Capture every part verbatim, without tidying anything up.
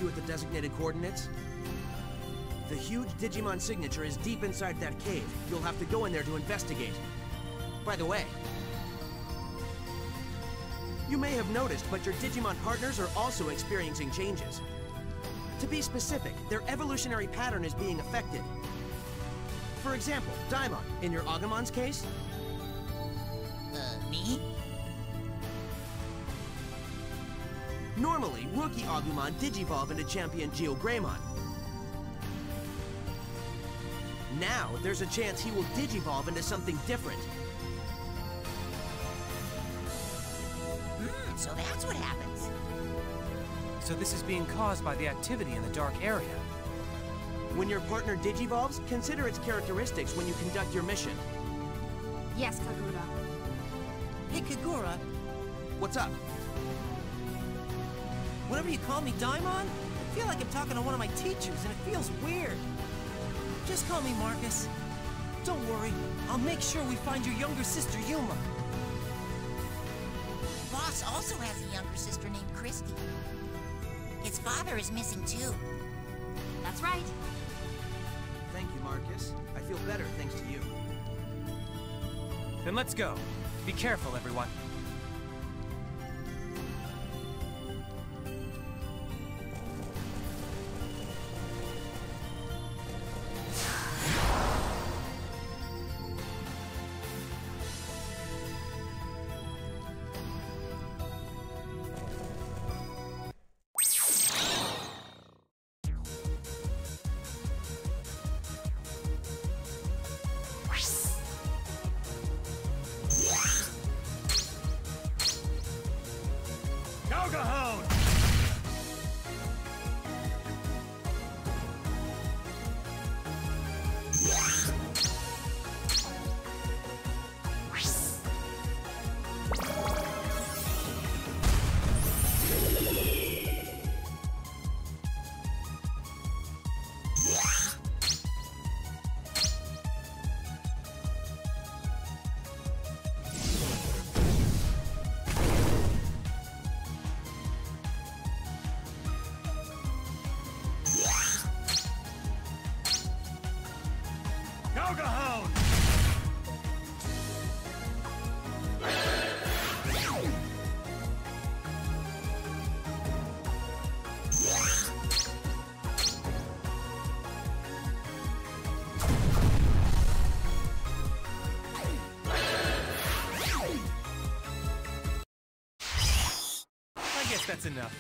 you at the designated coordinates? The huge Digimon signature is deep inside that cave. You'll have to go in there to investigate. By the way, you may have noticed, but your Digimon partners are also experiencing changes. To be specific, their evolutionary pattern is being affected. For example, Daimon, in your Agumon's case. Uh, me? Normally, rookie Agumon digivolve into Champion Geogreymon. Now, there's a chance he will digivolve into something different. Hmm, so that's what happens. So this is being caused by the activity in the dark area. When your partner digivolves, consider its characteristics when you conduct your mission. Yes, Kagura. Hey, Kagura. What's up? Whenever you call me Daimon, I feel like I'm talking to one of my teachers, and it feels weird. Just call me Marcus. Don't worry, I'll make sure we find your younger sister, Yuma. Boss also has a younger sister named Christy. His father is missing too. That's right. Thank you, Marcus. I feel better thanks to you. Then let's go. Be careful, everyone. I guess that's enough.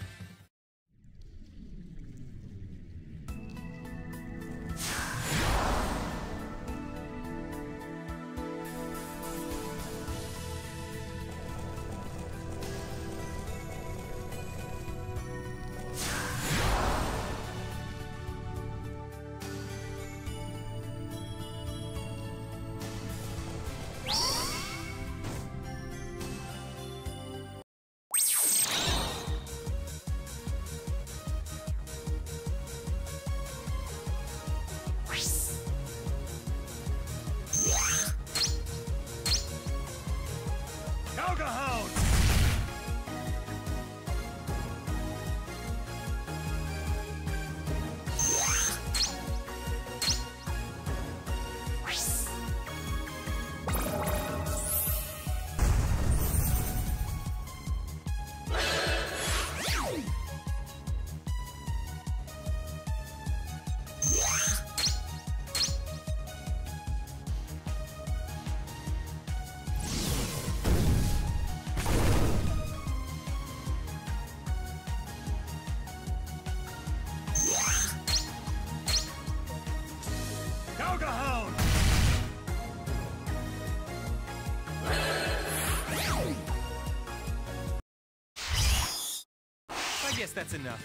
I guess that's enough.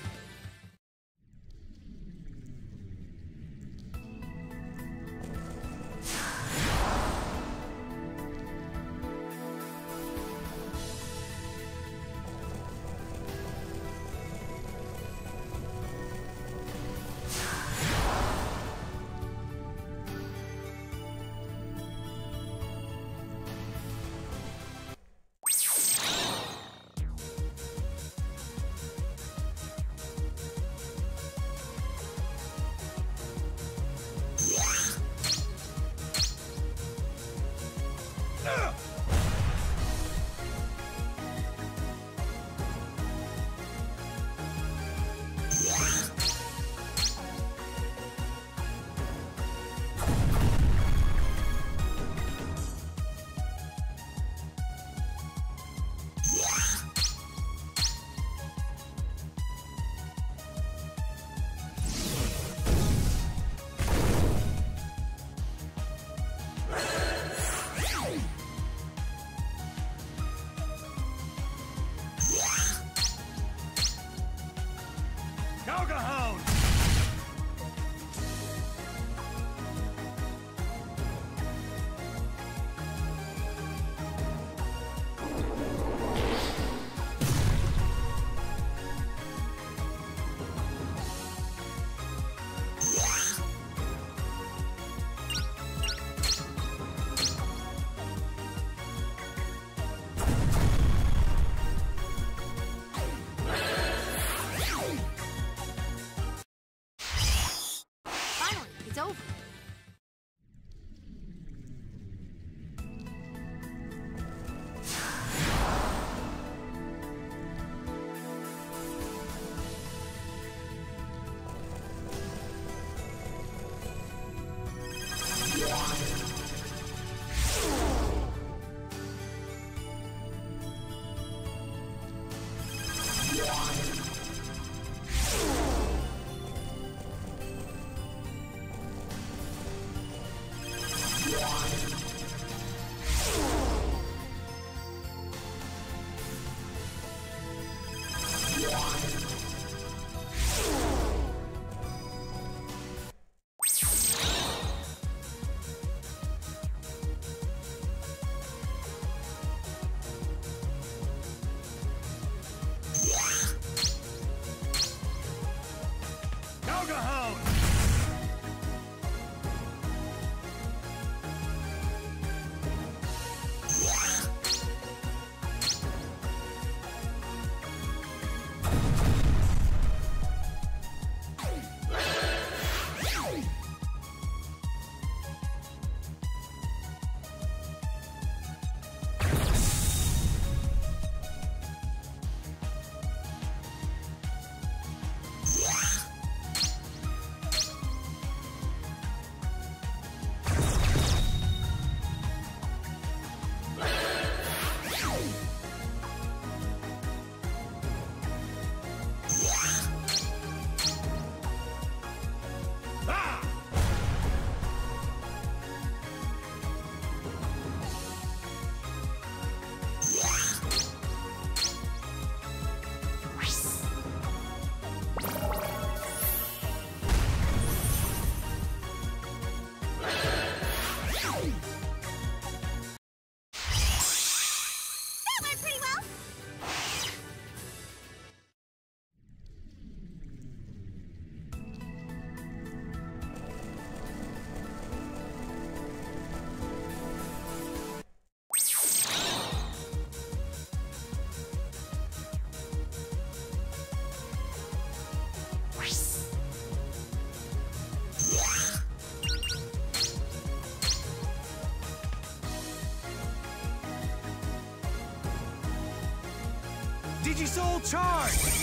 Digisoul charge!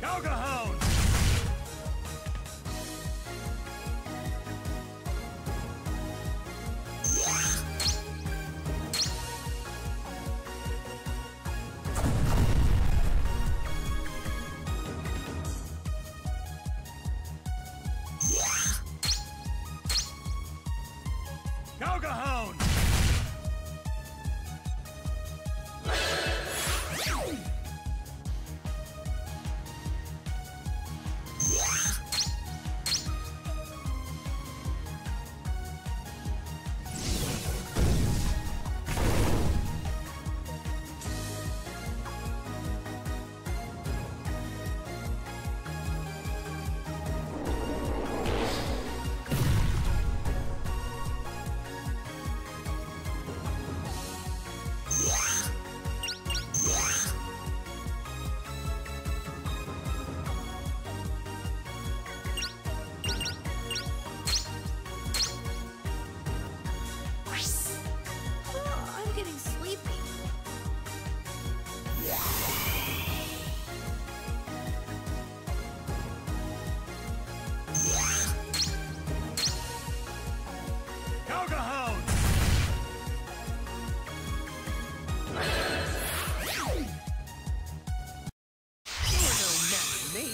Calcahoon! Calcahoon! Oh, I'm getting sleepy. Calcahoon! You were no match for me.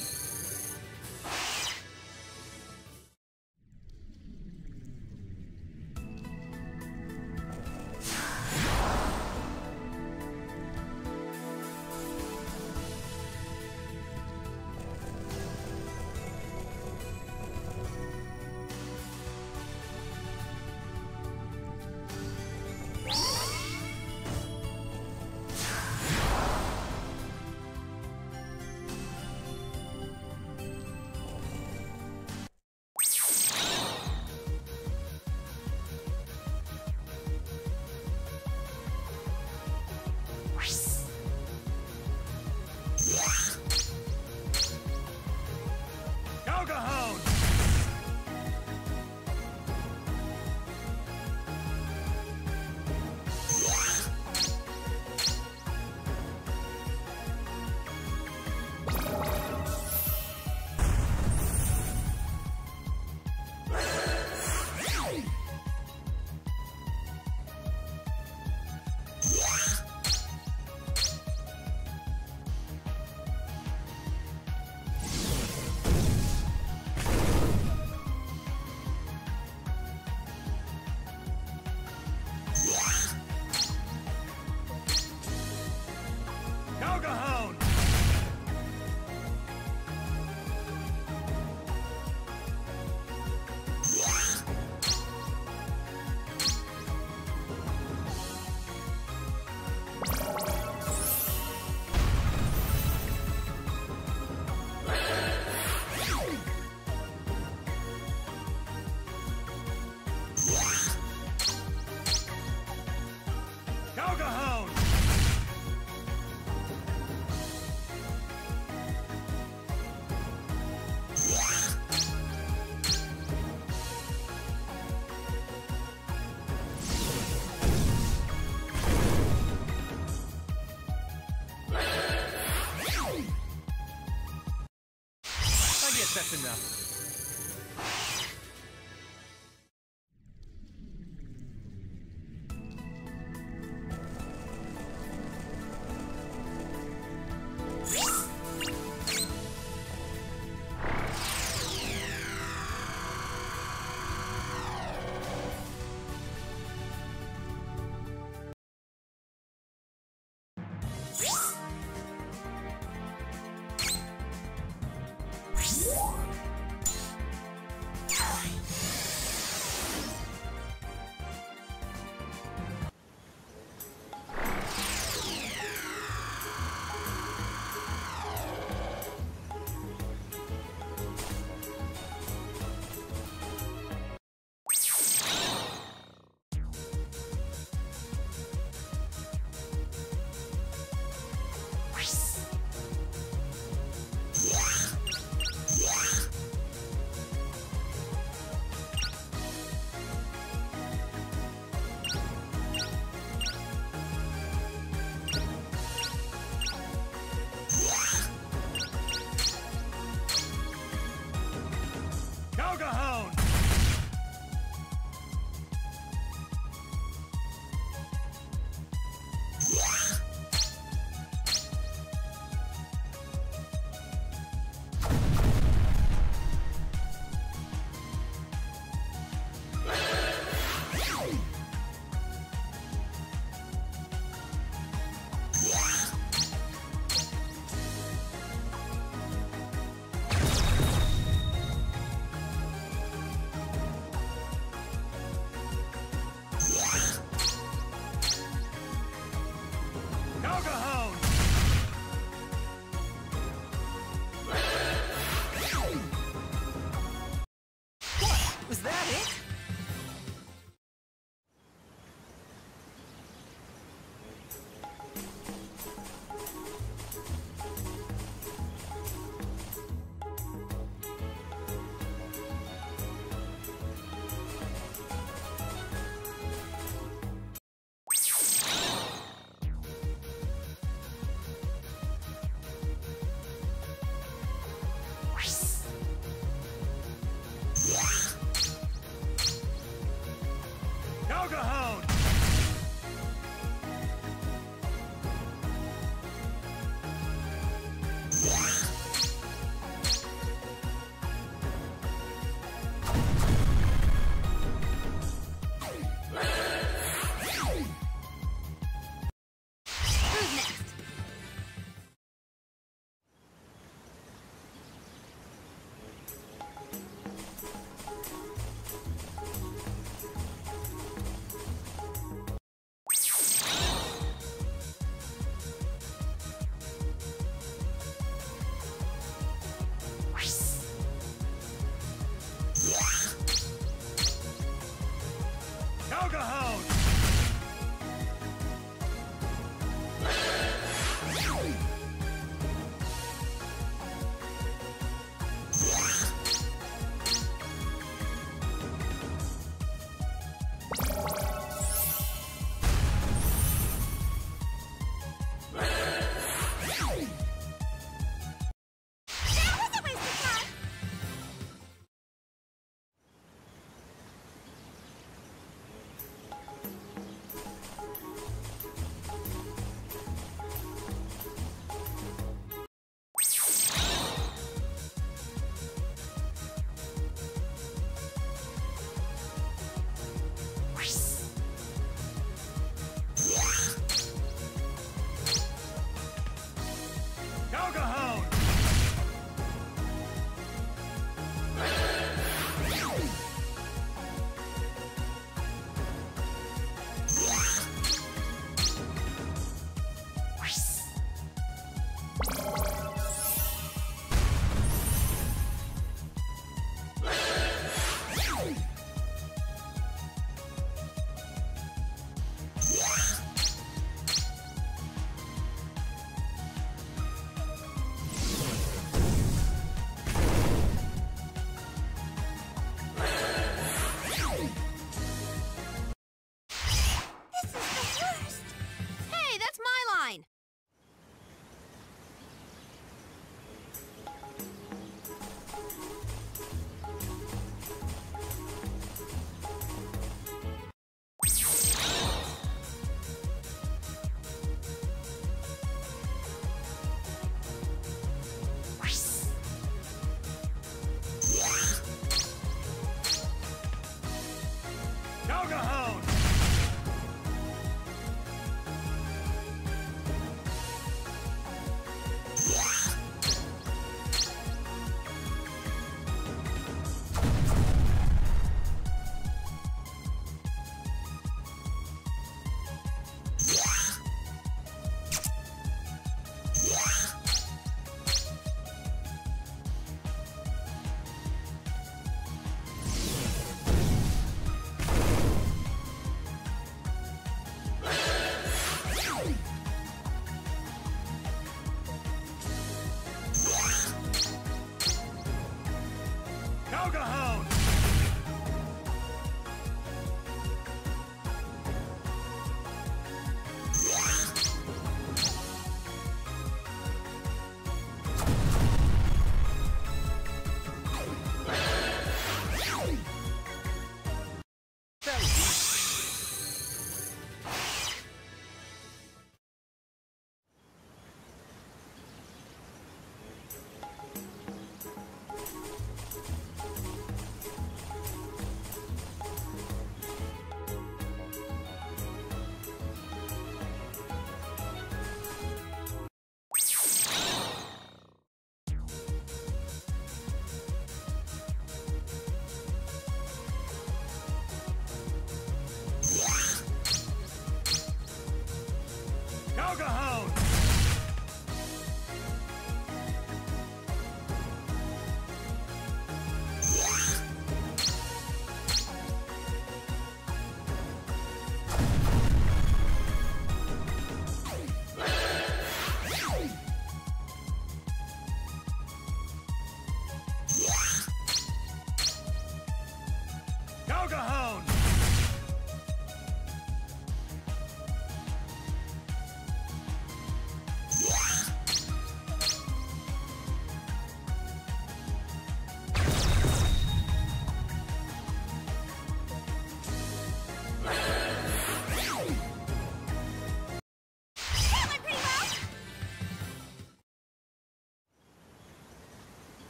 Calcahoon! Calcahoon! Calcahoon! I guess that's enough.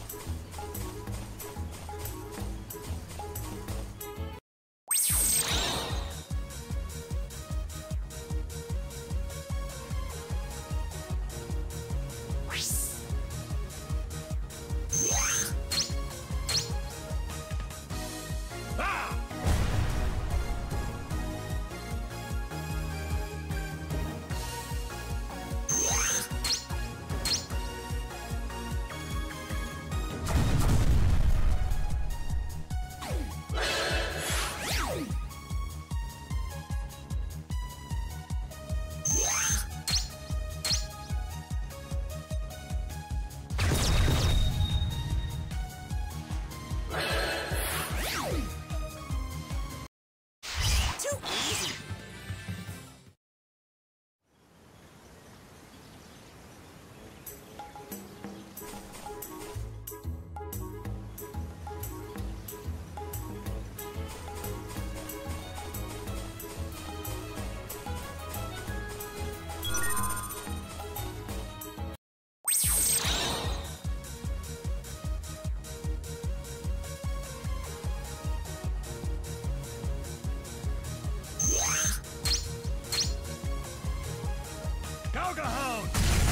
Calcahoon!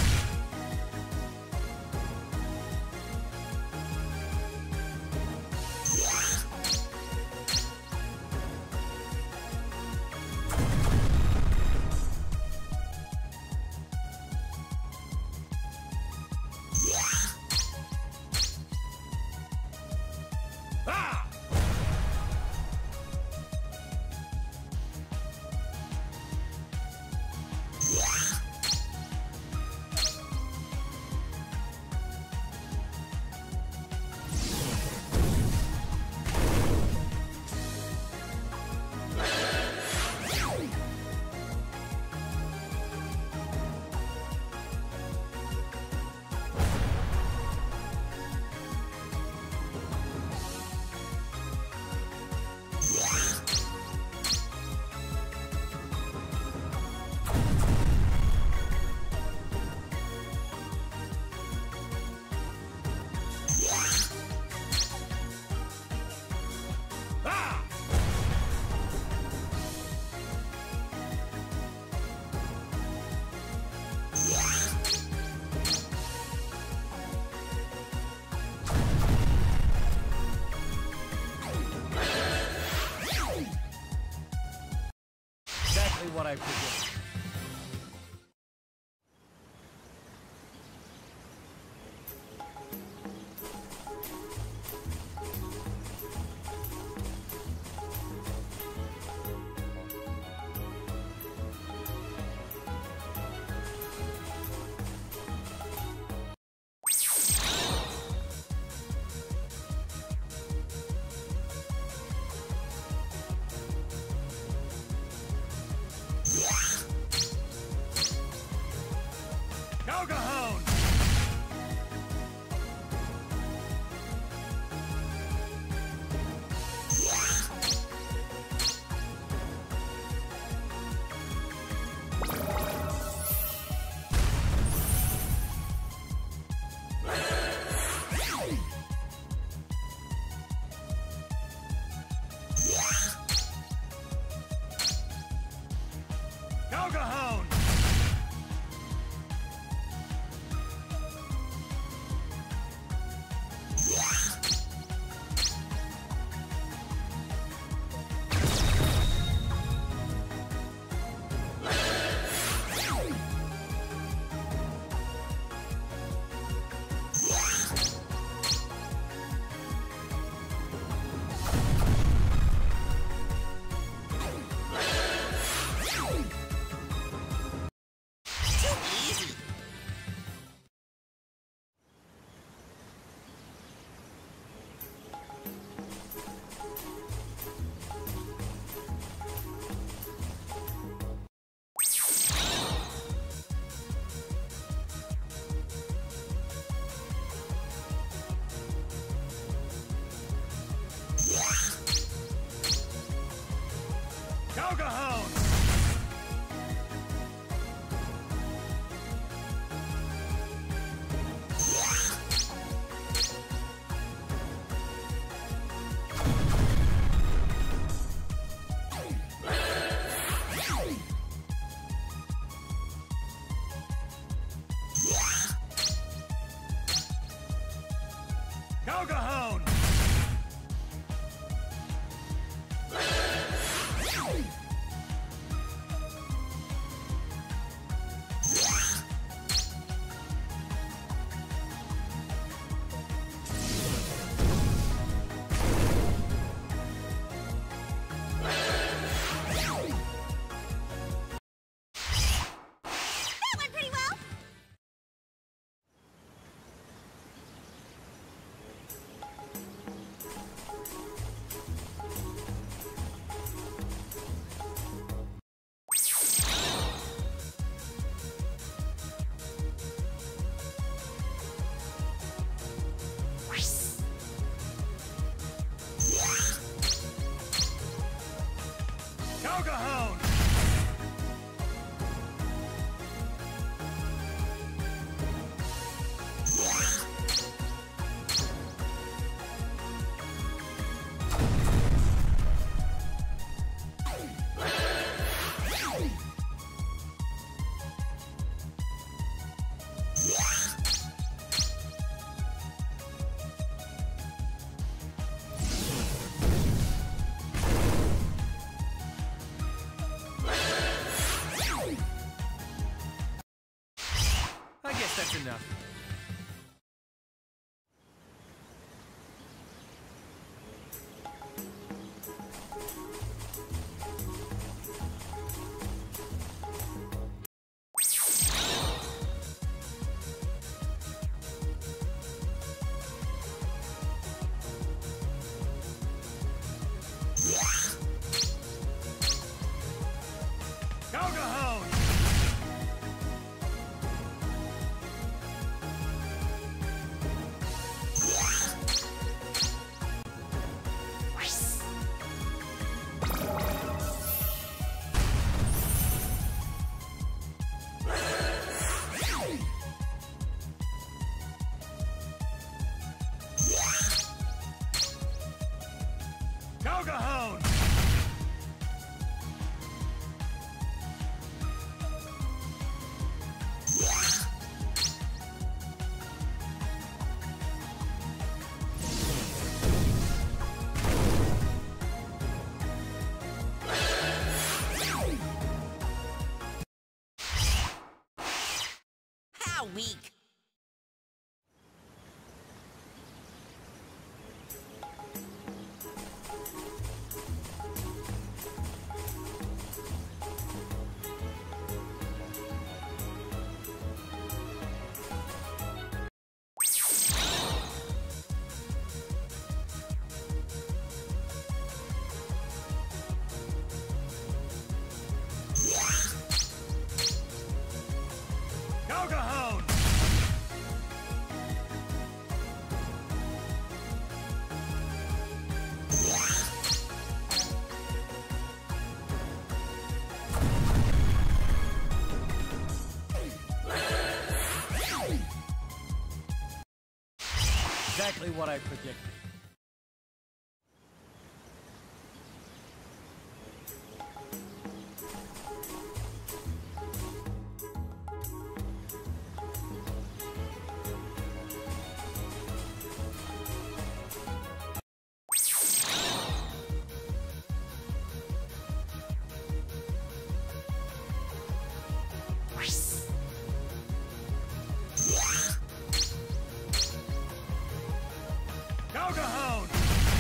What I predict. Calcahoon! Calcahoon! Calcahoon! That went pretty well. Calcahoon! I guess that's enough. Calcahoon! Calcahoon! How weak. Calcahoon! Exactly what I predicted. Calcahoon!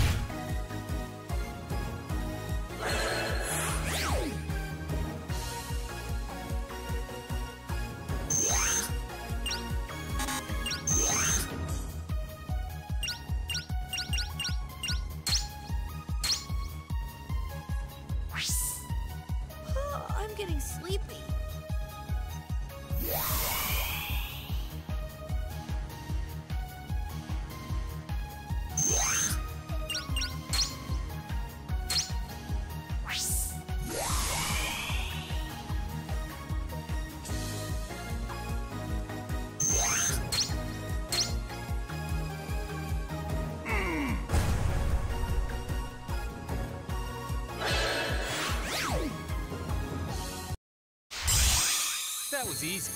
I'm getting sleepy. That was easy.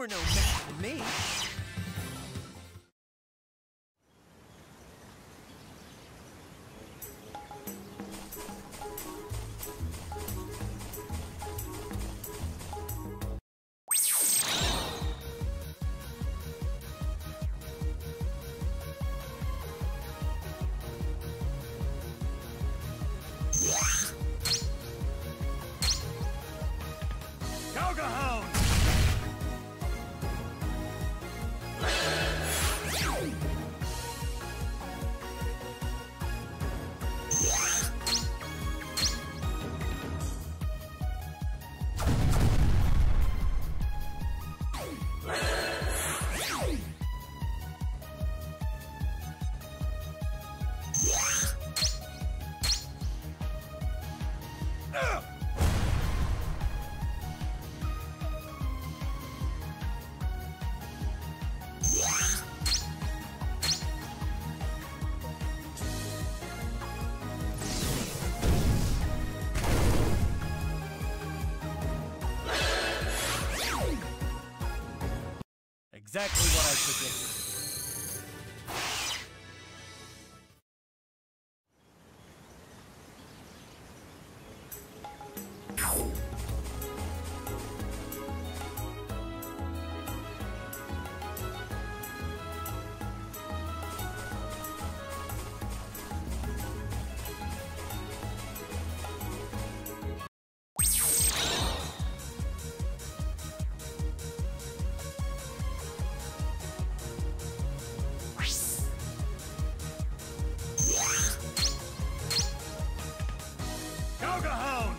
were no match for me. Calgahound! Exactly what I predicted. Calgahound!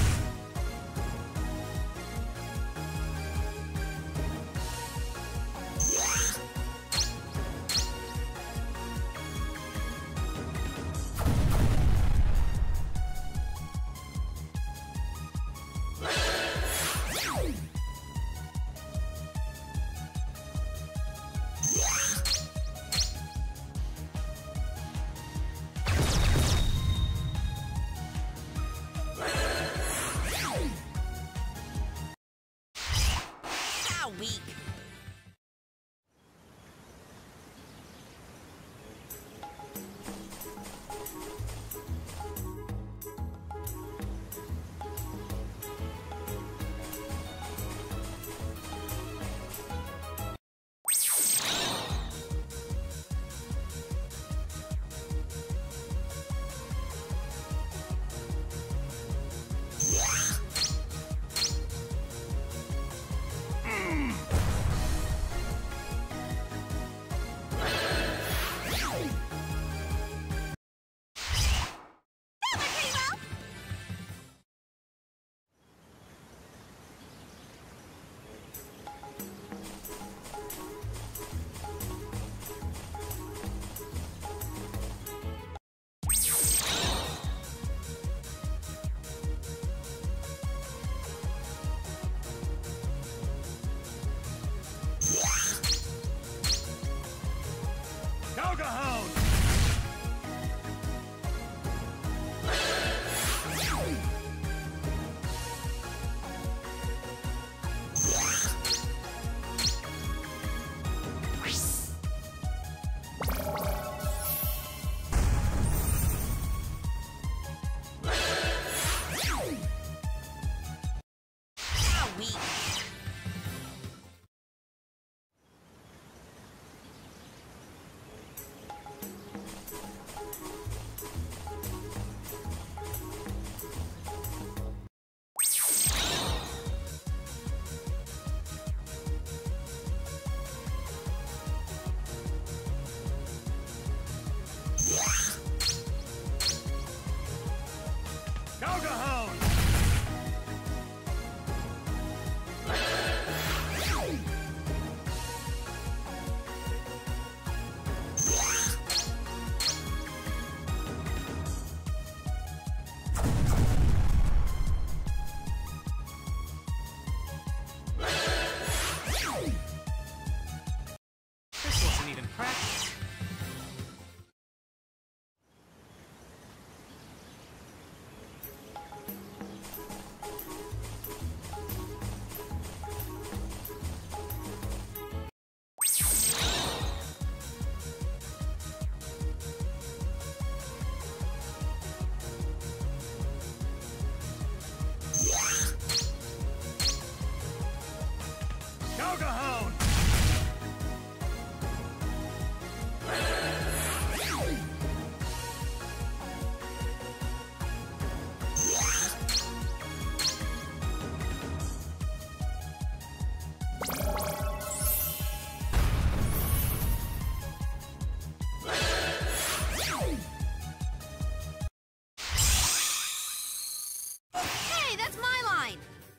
How weak. Galgahoon! Hey, that's my line!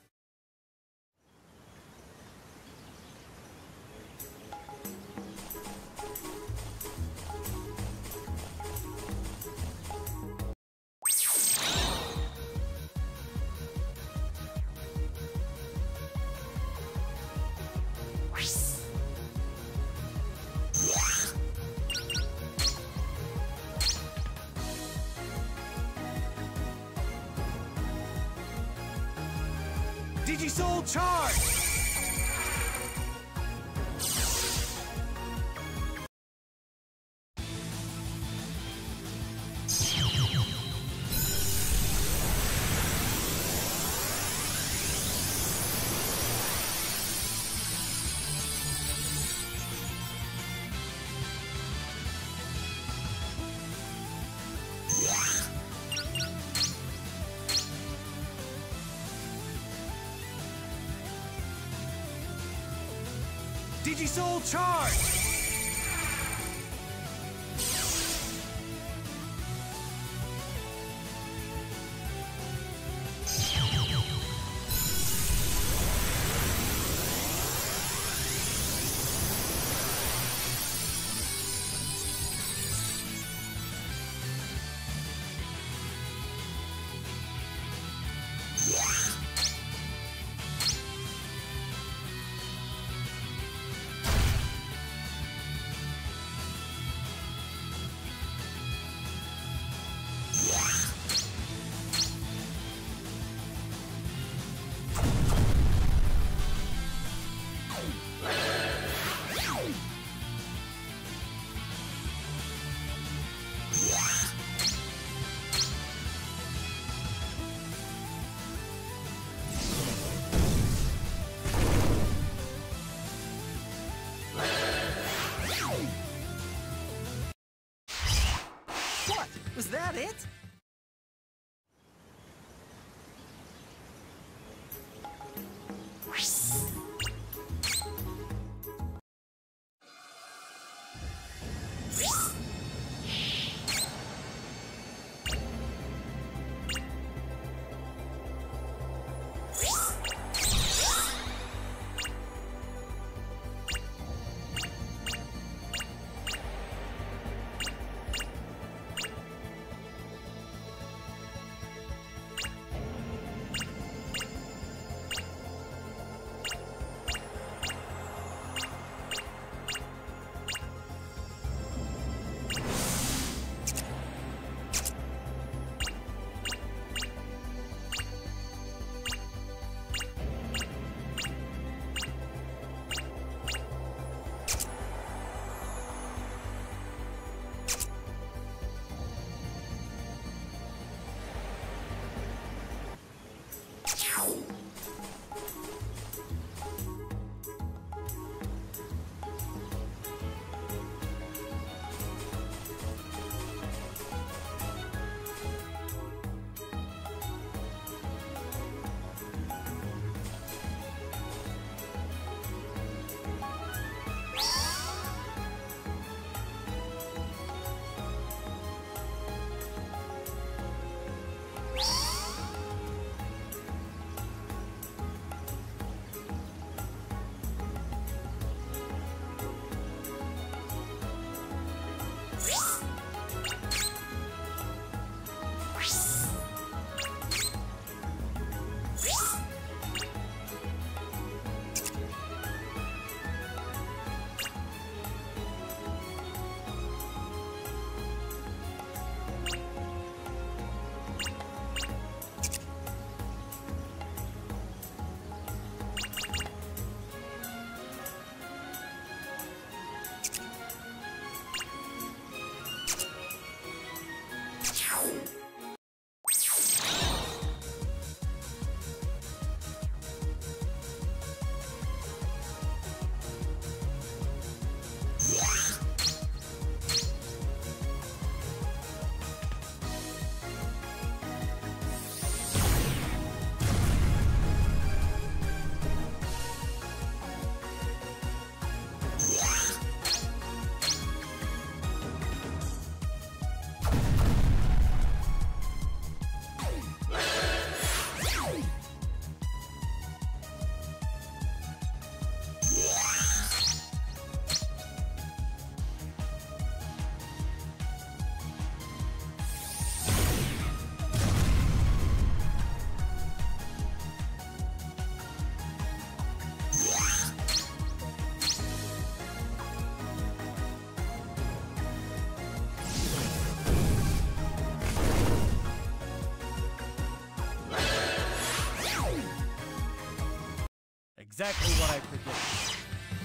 Digisoul charge! Digisoul charge! What? Was that it? Exactly what I predicted.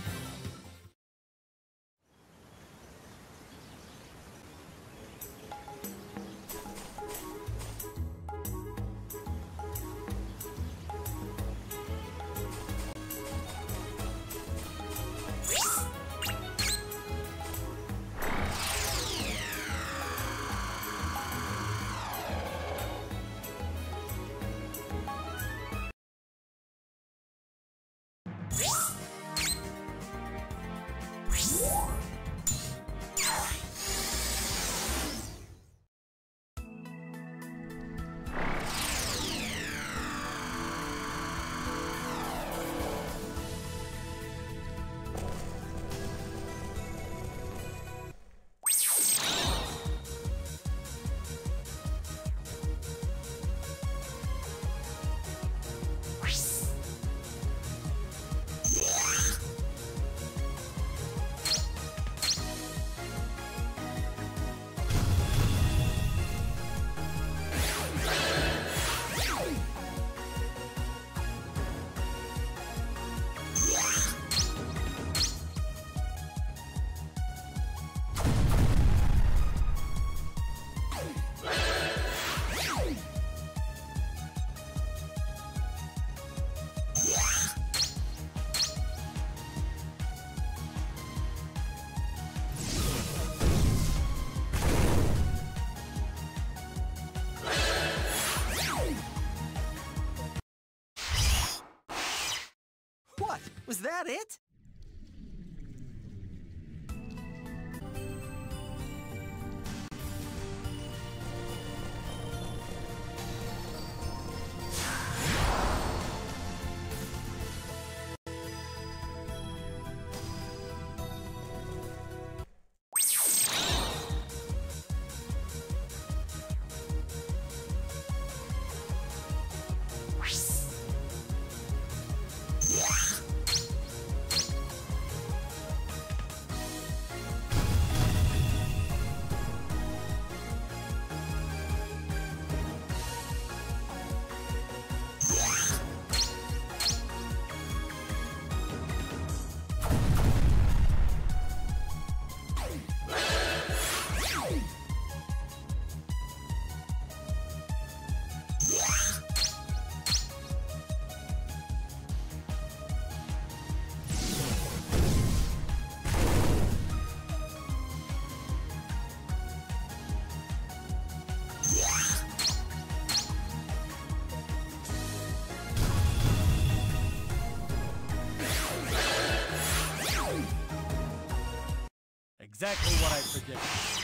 What? Was that it? Exactly what I predicted.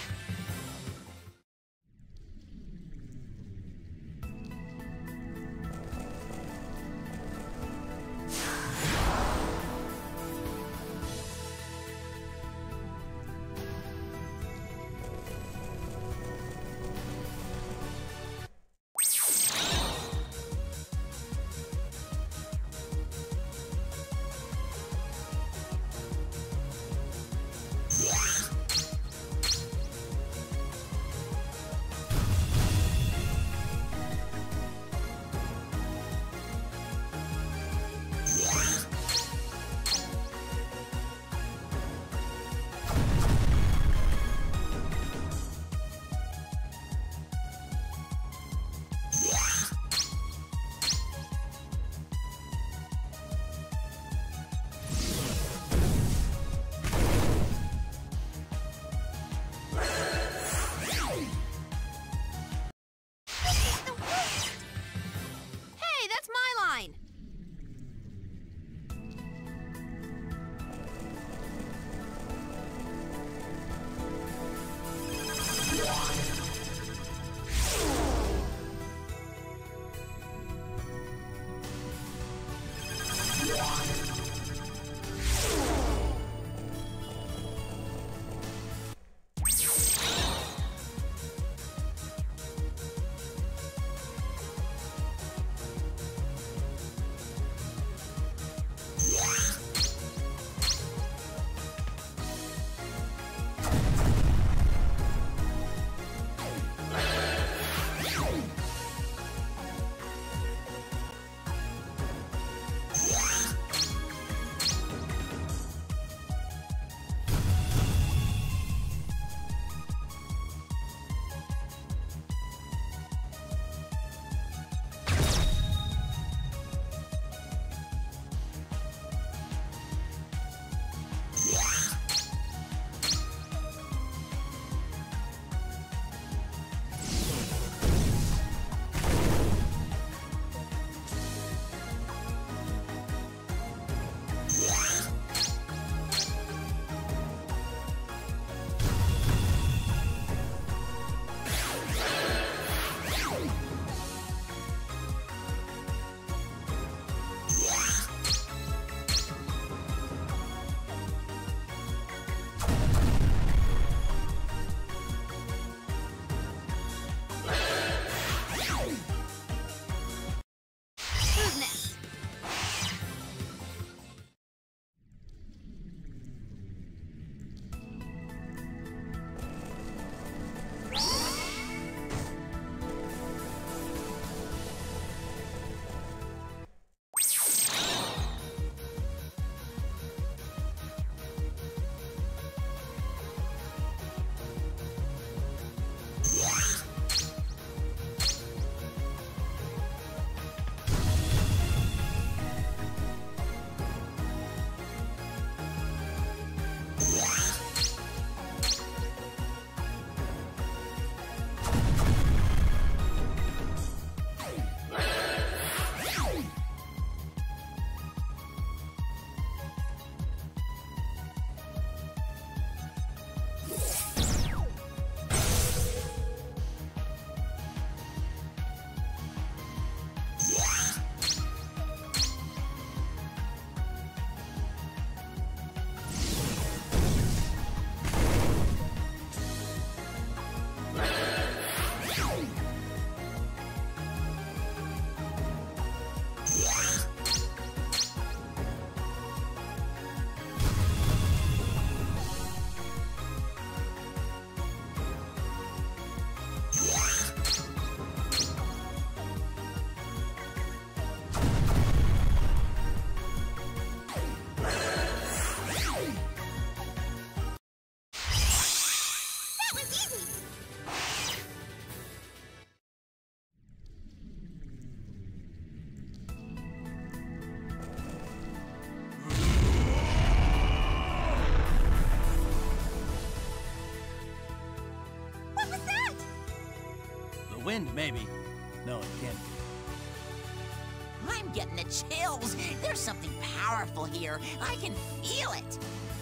wind, maybe. No, it can't be. I'm getting the chills. There's something powerful here. I can feel it.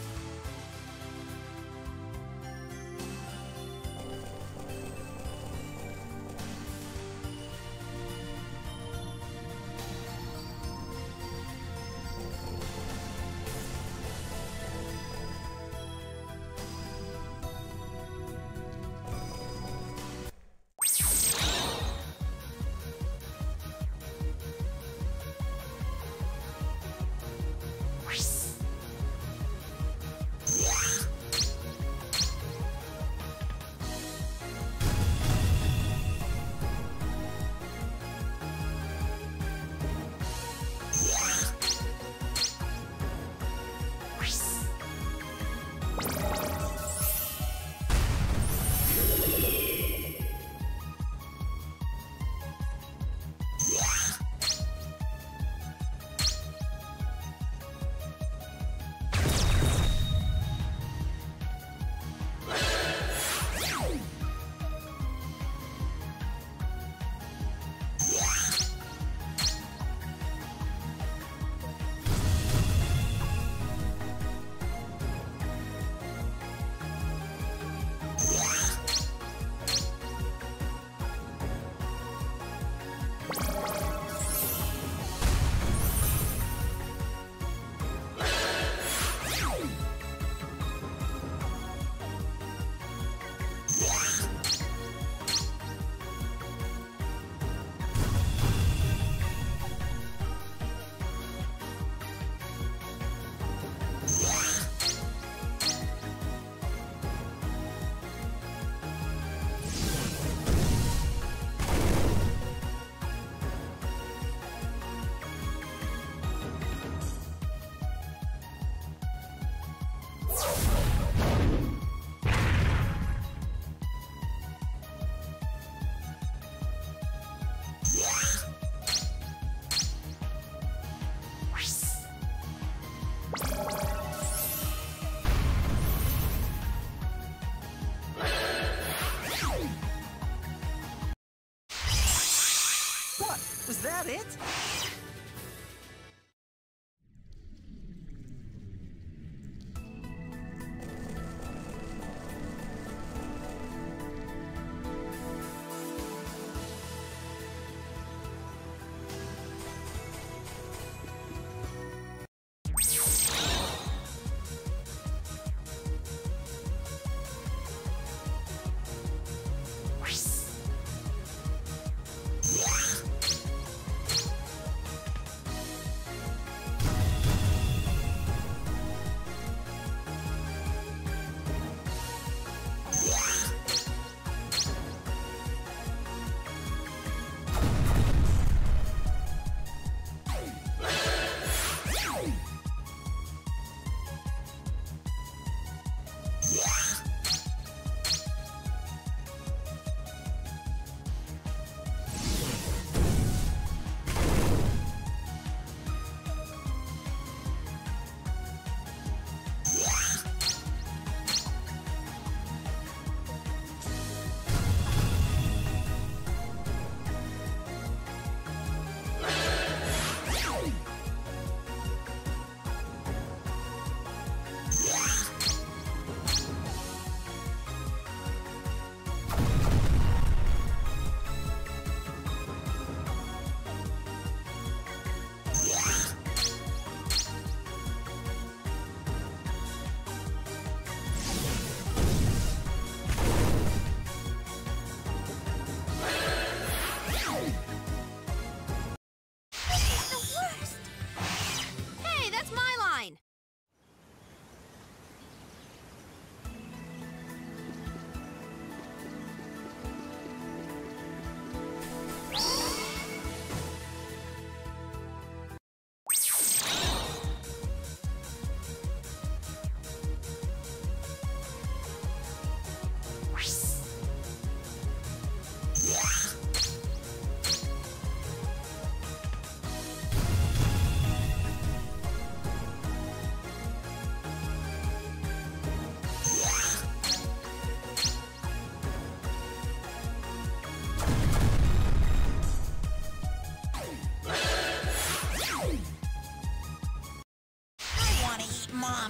Was that it?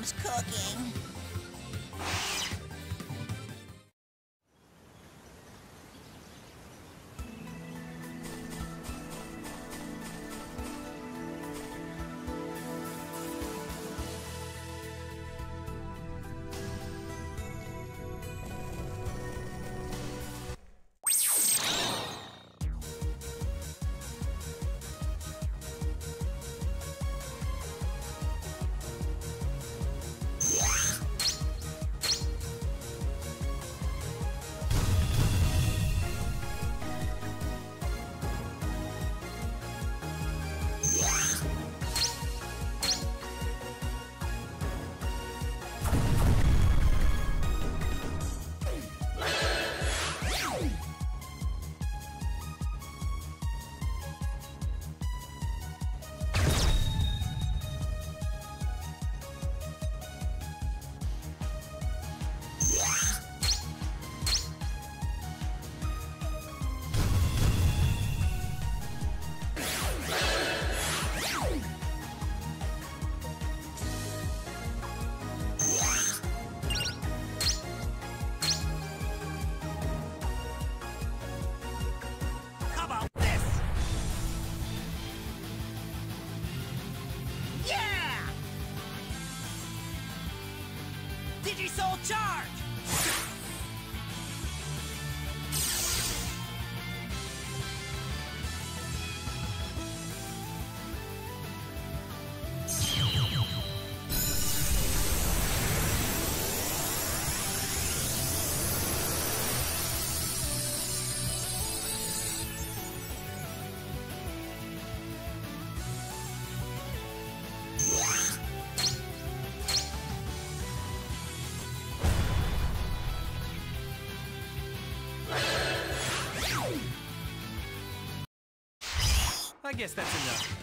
Mom's cooking. Digisoul charge! I guess that's enough.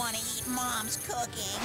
want to eat Mom's cooking.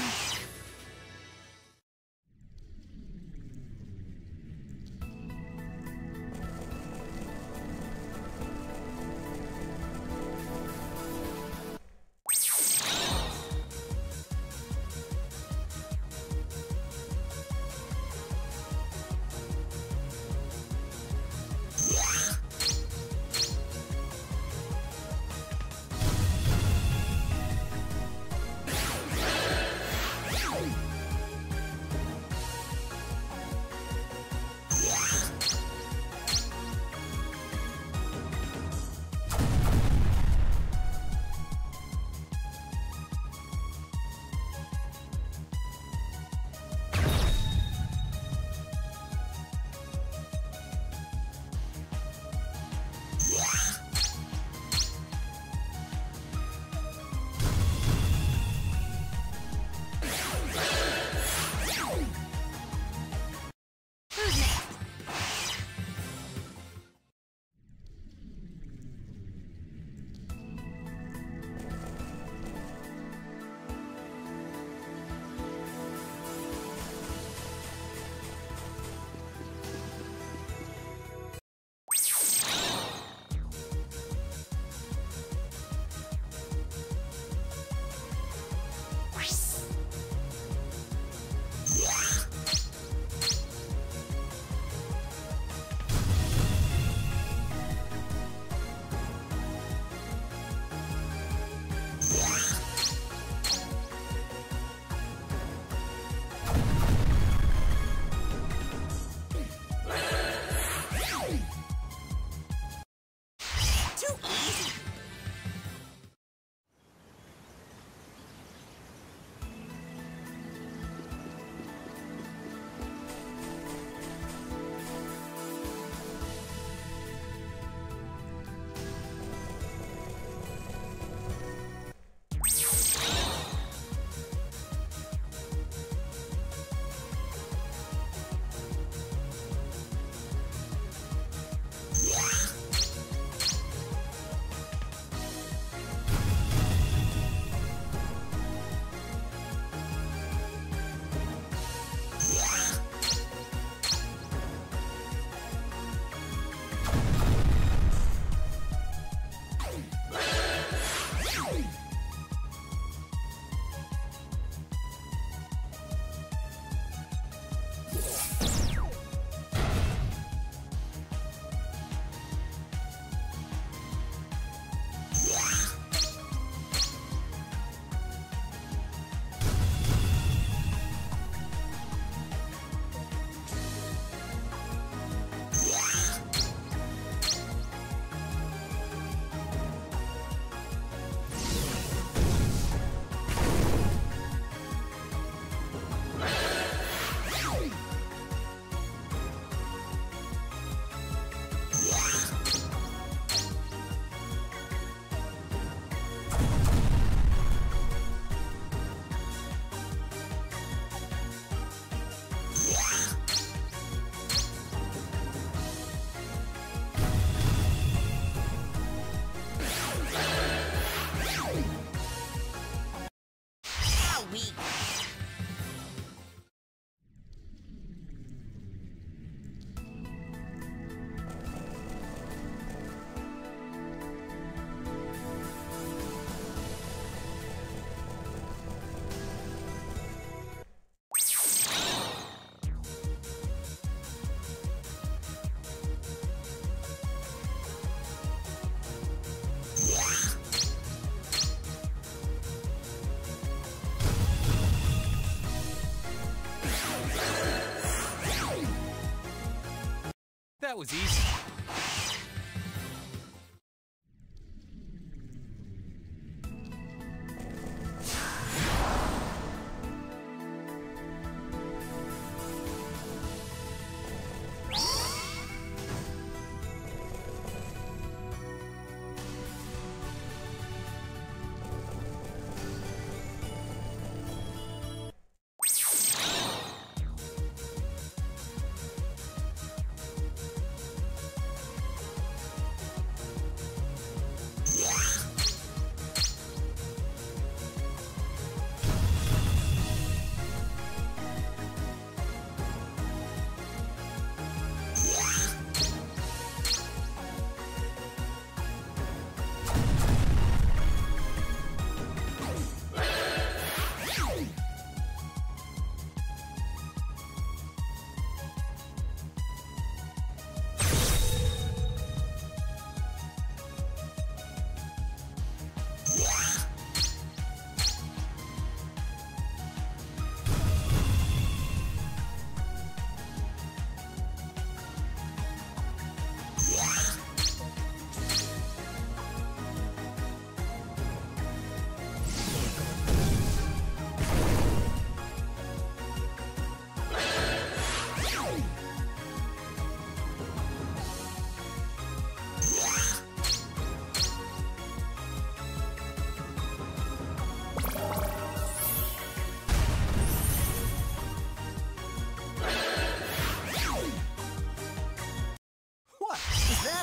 That was easy.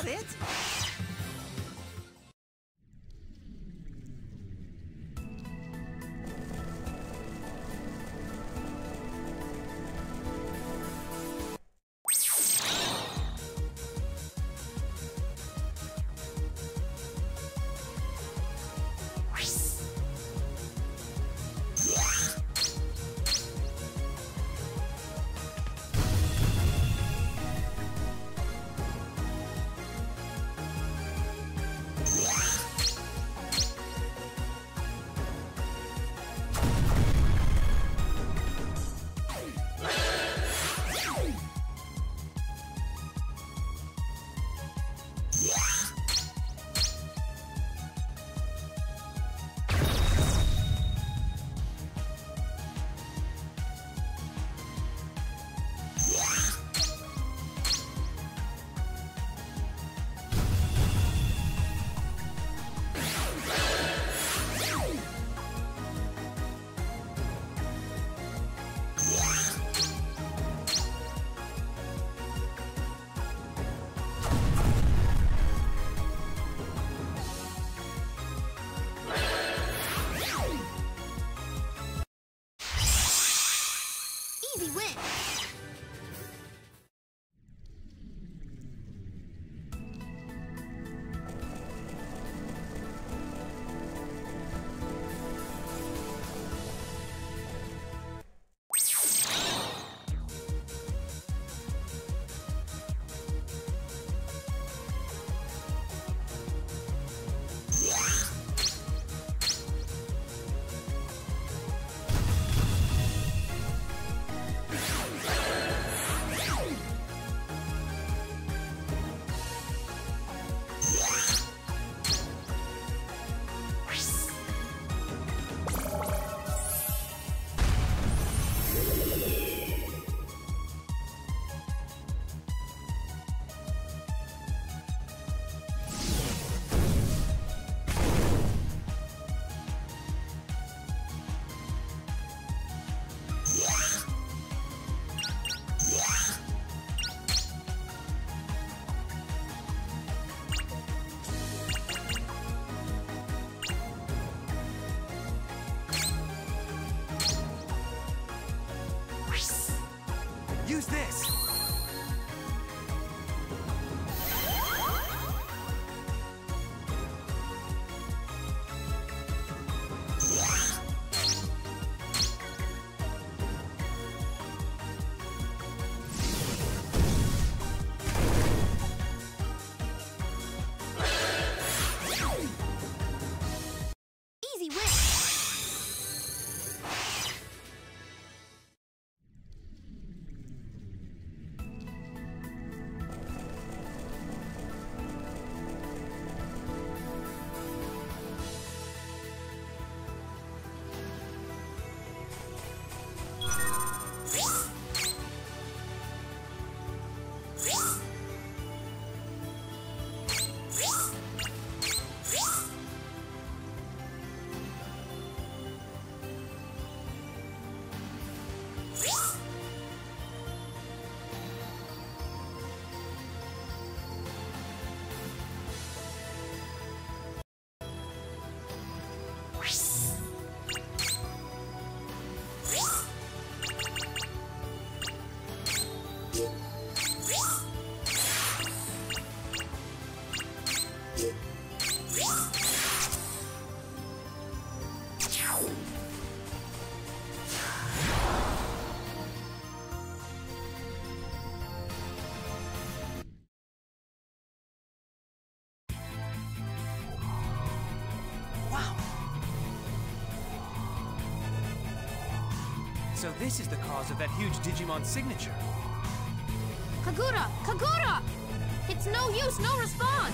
that it? Easy win. Use this! Easy win. So this is the cause of that huge Digimon signature. Kagura! Kagura! It's no use, no response!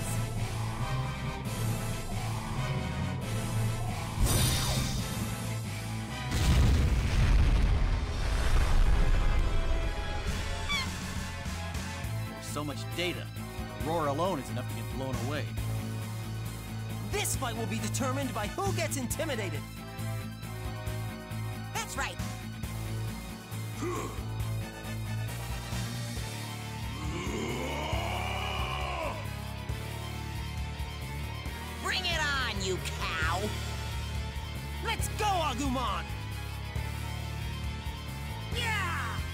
There's so much data. Roar alone is enough to get blown away. This fight will be determined by who gets intimidated. That's right. on, you cow! Let's go, Agumon! Yeah!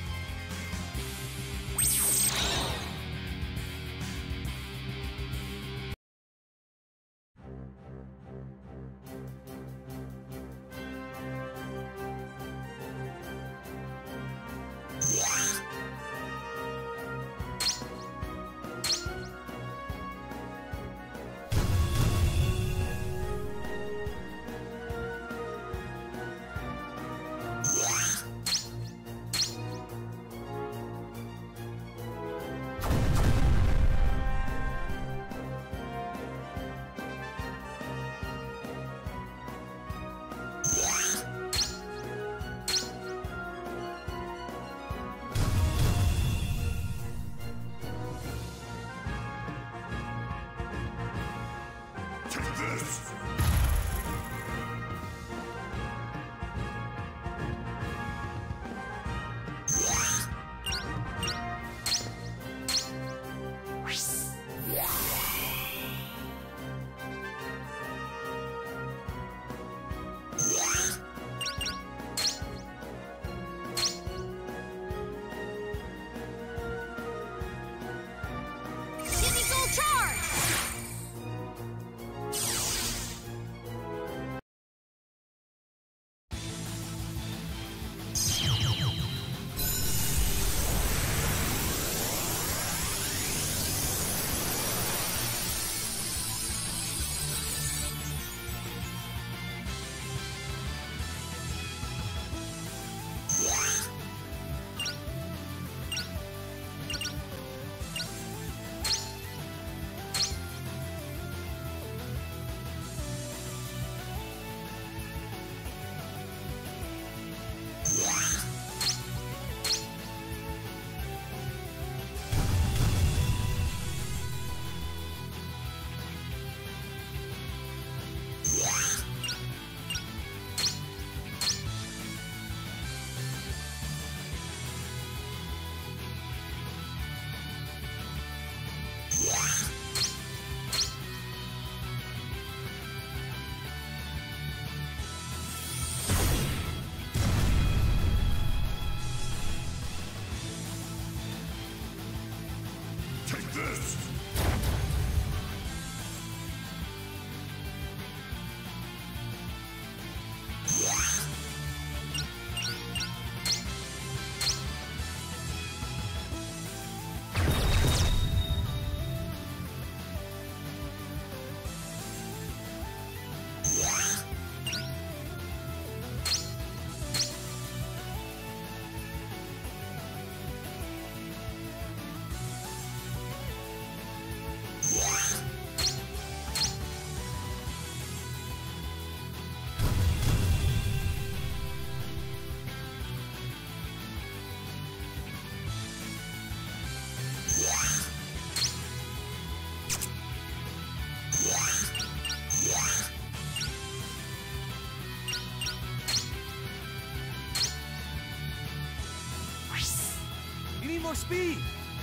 More speed!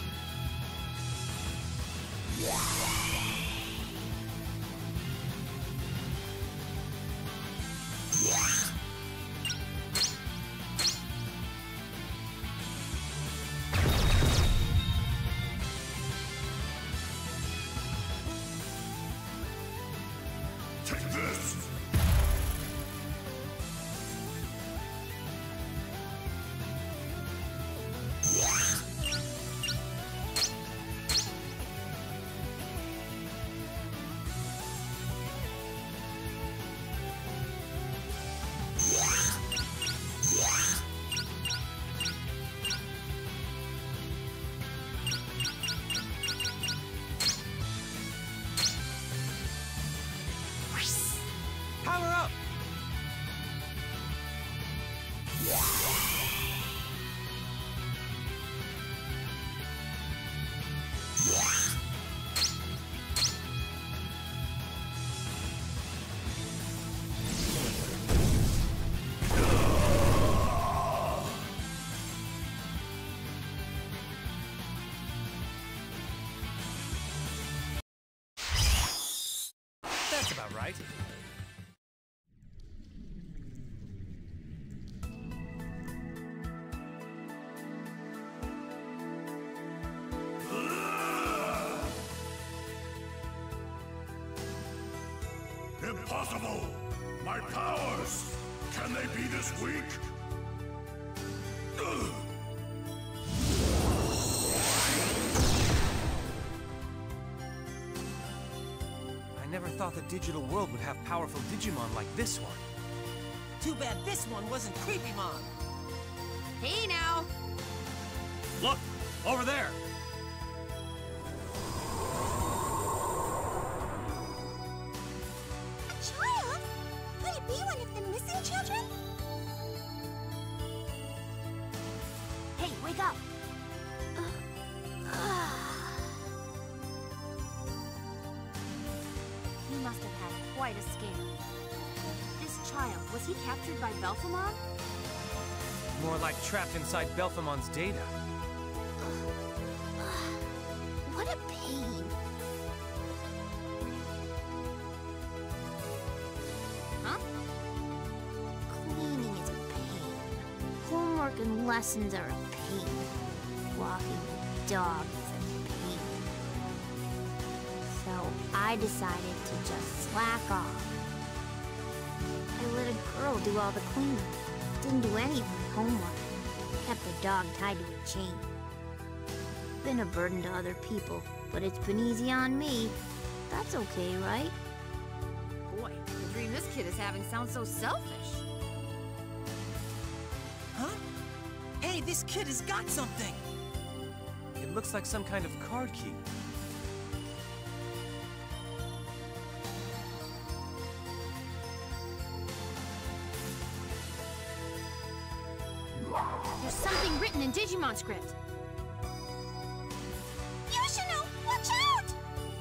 Take this! That's about right. Impossible! My powers! Can they be this weak? Ugh. I never thought the digital world would have powerful Digimon like this one. Too bad this one wasn't Creepymon. Hey now! Look! Over there! A child? Could it be one of the missing children? Hey, wake up! He must have had quite a scare. This child, was he captured by Belphemon? More like trapped inside Belphemon's data. What a pain. Huh? Cleaning is a pain. Homework and lessons are a pain. Walking the dog is a pain. So I decided to just slack off. I let a girl do all the cleaning. Didn't do any of my homework. Kept the dog tied to a chain. Been a burden to other people, but it's been easy on me. That's okay, right? Boy, the dream this kid is having sounds so selfish. Huh? Hey, this kid has got something! It looks like some kind of card key. There's something written in Digimon script. Yoshino, watch out!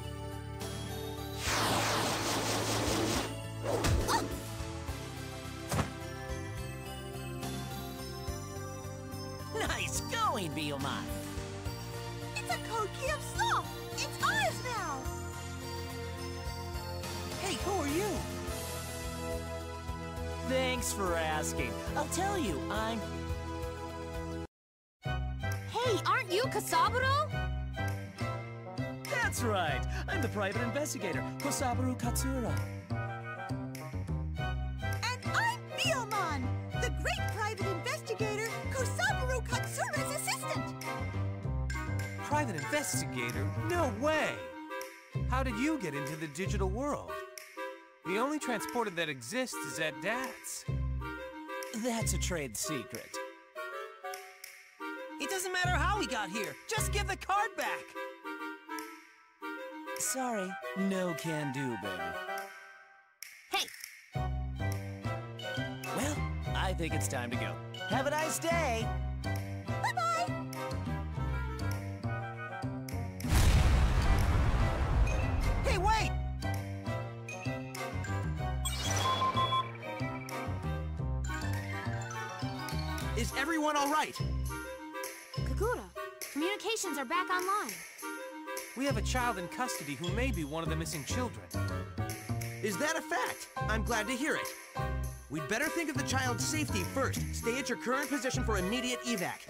Nice going, Biyomon! It's a code key of Sloth! It's ours now! Hey, who are you? Thanks for asking. I'll tell you, I'm... Hey, aren't you Kasaburo? That's right! I'm the private investigator, Kosabaru Katsura. And I'm Biyomon, the great private investigator, Kosabaru Katsura's assistant! Private investigator? No way! How did you get into the digital world? The only transporter that exists is at Dad's. That's a trade secret. It doesn't matter how he got here. Just give the card back. Sorry, no can do, baby. Hey! Well, I think it's time to go. Have a nice day. Bye-bye! Hey, wait! Is everyone all right? Kagura, communications are back online. We have a child in custody who may be one of the missing children. Is that a fact? I'm glad to hear it. We'd better think of the child's safety first. Stay at your current position for immediate evac.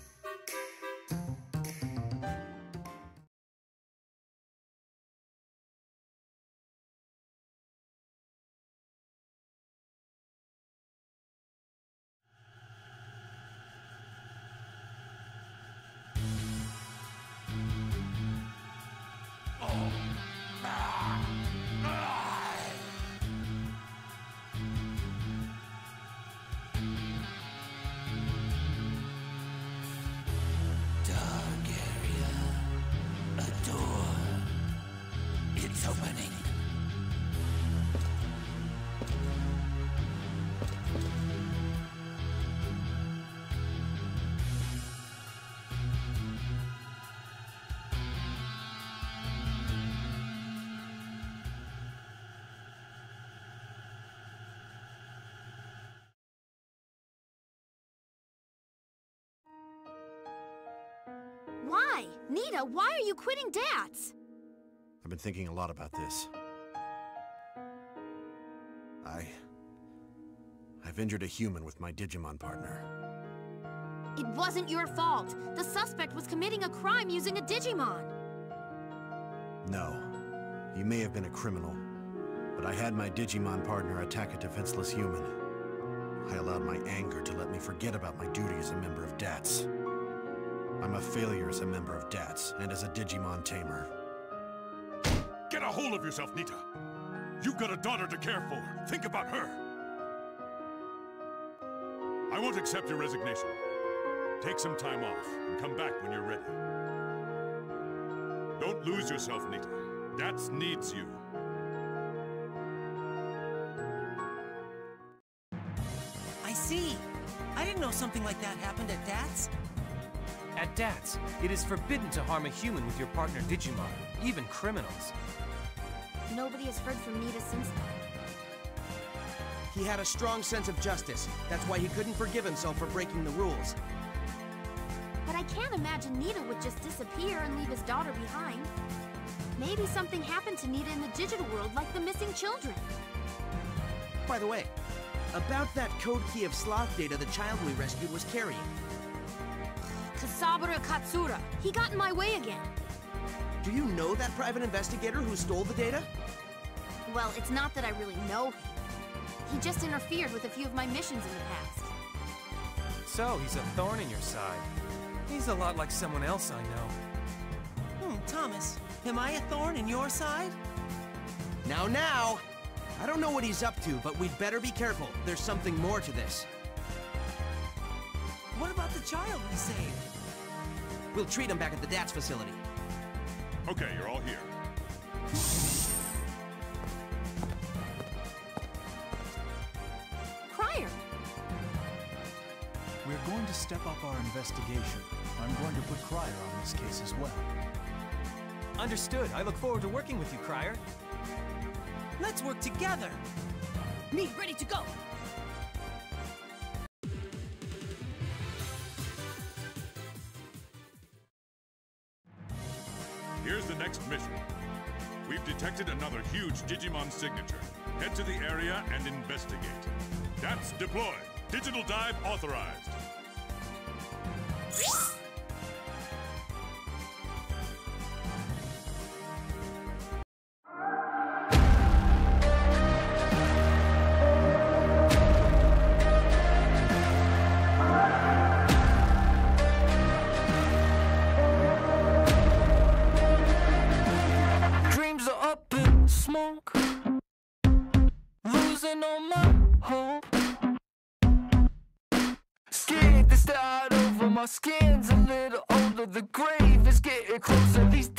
Why? Nita, why are you quitting Dad's? I've been thinking a lot about this. I've injured a human with my Digimon partner. It wasn't your fault. The suspect was committing a crime using a Digimon. No. He may have been a criminal, but I had my Digimon partner attack a defenseless human. I allowed my anger to let me forget about my duty as a member of D A T S. I'm a failure as a member of D A T S and as a Digimon tamer. Get a hold of yourself, Nita! You've got a daughter to care for. Think about her. I won't accept your resignation. Take some time off and come back when you're ready. Don't lose yourself, Nita. D A T S needs you. I see. I didn't know something like that happened at D A T S. At D A T S, it is forbidden to harm a human with your partner Digimon, even criminals. Nobody has heard from Nita since then. He had a strong sense of justice. That's why he couldn't forgive himself for breaking the rules. But I can't imagine Nita would just disappear and leave his daughter behind. Maybe something happened to Nita in the digital world, like the missing children. By the way, about that code key of sloth data the child we rescued was carrying. Kasabura Katsura. He got in my way again. Do you know that private investigator who stole the data? Well, it's not that I really know him. He just interfered with a few of my missions in the past. So, he's a thorn in your side. He's a lot like someone else I know. Hmm, Thomas, am I a thorn in your side? Now, now! I don't know what he's up to, but we'd better be careful. There's something more to this. What about the child we saved? We'll treat him back at the D A T S facility. Okay, you're all here. Crier! We're going to step up our investigation. I'm going to put Crier on this case as well. Understood. I look forward to working with you, Crier. Let's work together! Me, ready to go! Here's the next mission. We've detected another huge Digimon signature. Head to the area and investigate. D A T S deployed. Digital dive authorized. Dreams are up in smoke, losing all my hope. Scared to start over, my skin's a little older. The grave is getting closer. These